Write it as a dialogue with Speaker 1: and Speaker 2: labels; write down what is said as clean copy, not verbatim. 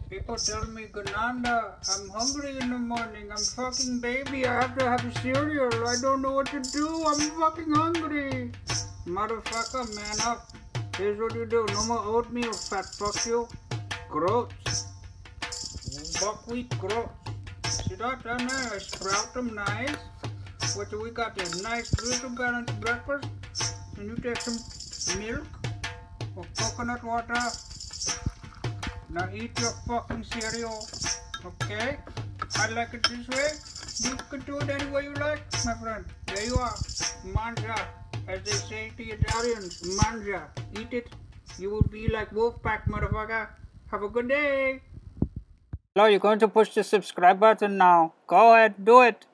Speaker 1: People tell me, Gananda, I'm hungry in the morning. I'm fucking baby. I have to have a cereal. I don't know what to do. I'm fucking hungry. Motherfucker, man up. Here's what you do. No more oatmeal, fat fuck you. Groats. Buckwheat groats. See that down there? I sprout them nice. What do we got there? Nice little balanced breakfast. And you take some milk or coconut water. Now eat your fucking cereal, okay? I like it this way. You can do it any way you like, my friend. There you are. Manja, as they say to Italians. Manja. Eat it. You will be like Wolfpack, motherfucker. Have a good day. Hello, you're going to push the subscribe button now. Go ahead, do it.